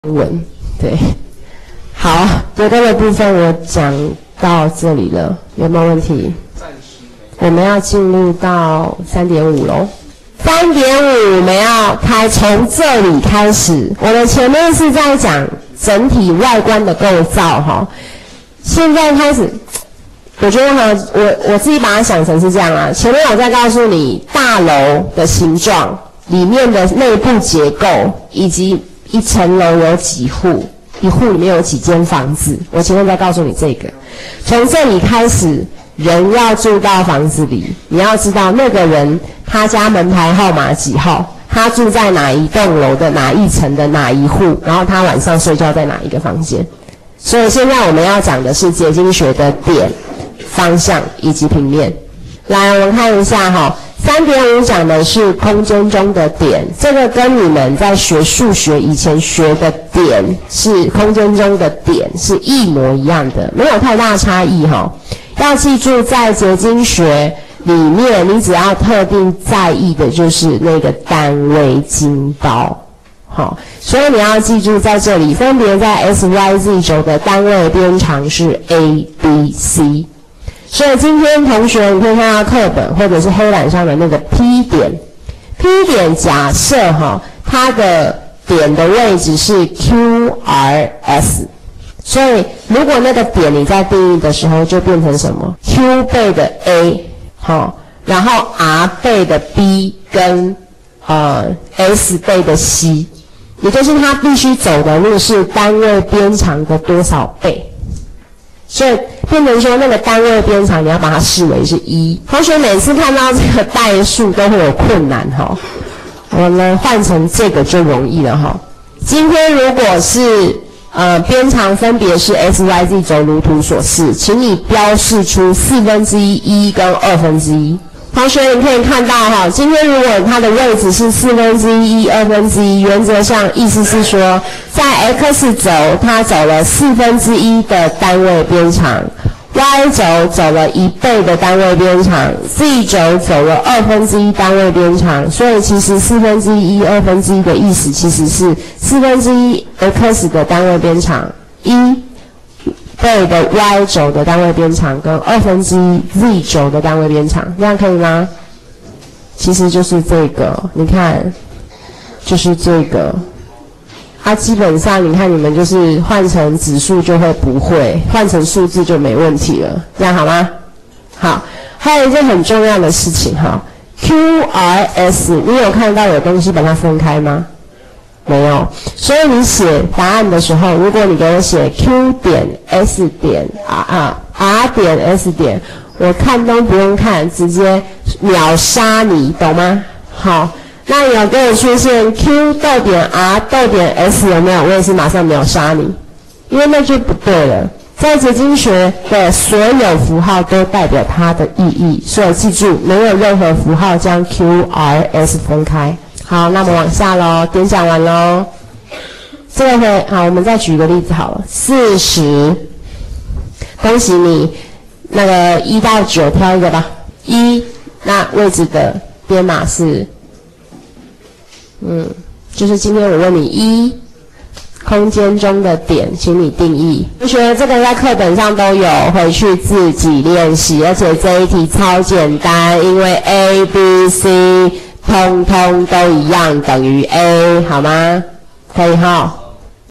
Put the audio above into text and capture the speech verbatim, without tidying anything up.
文，对，好，结构的部分我讲到这里了，有没有问题？我们要进入到 三点五 咯 三点五 我们要开从这里开始，我们前面是在讲整体外观的构造齁，现在开始我觉得齁，我我自己把它想成是这样啊，前面我在告诉你大楼的形状，里面的内部结构，以及一层楼有几户，一户里面有几间房子，我前面在告诉你这个。从这里开始，人要住到房子里，你要知道那个人他家门牌号码几号，他住在哪一栋楼的哪一层的哪一户，然后他晚上睡觉在哪一个房间。所以现在我们要讲的是结晶学的点、方向以及平面。来，我们看一下齁。三点五 讲的是空间中的点，这个跟你们在学数学以前学的点是空间中的点是一模一样的，没有太大差异齁。要记住，在结晶学里面，你只要特定在意的就是那个单位斤包，好，所以你要记住在这里，分别在 S Y Z 轴的单位边长是 A B C。所以今天同学你可以看到课本或者是黑板上的那个 P 点 ，P 点假设哈，它的点的位置是 Q R S， 所以如果那个点你在定义的时候就变成什么 ？Q 倍的 A， 好，然后 R 倍的 B 跟呃 S 倍的 C， 也就是它必须走的路是单位边长的多少倍。所以变成说那个单位边长你要把它视为是一。同学每次看到这个代数都会有困难齁，我们换成这个就容易了齁。今天如果是呃边长分别是 S Y Z 轴如图所示，请你标示出四分之一、一跟二分之一。同学你可以看到齁，今天如果它的位置是四分之一、二分之一，原则上意思是说，在 X 轴它走了四分之一的单位边长 ，Y 轴走了一倍的单位边长 ，Z 轴走了二分之一单位边长，所以其实四分之一、二分之一的意思其实是四分之一 X 的单位边长一。倍的 Y 轴的单位边长跟二分之一 Z 轴的单位边长，这样可以吗？其实就是这个，你看，就是这个。它基本上你看你们就是换成指数就会不会，换成数字就没问题了，这样好吗？好，还有一件很重要的事情哈 ，Q R S， 你有看到有东西把它分开吗？没有，所以你写答案的时候，如果你给我写 Q 点 S 点 R 啊 R 点 S 点，我看都不用看，直接秒杀你，懂吗？好，那你有给我出现 Q 逗点 R 逗点 S 有没有？我也是马上秒杀你，因为那就不对了。在结晶学的所有符号都代表它的意义，所以记住，没有任何符号将 Q R S 分开。好，那么往下咯，点讲完咯。这个会好，我们再举一个例子好了。四十，恭喜你，那个一到九挑一个吧。一，那位置的编码是，嗯，就是今天我问你一，空间中的点，请你定义。同学，这个在课本上都有，回去自己练习，而且这一题超简单，因为 A、B、C。通通都一样等于 A， 好吗？可以齁。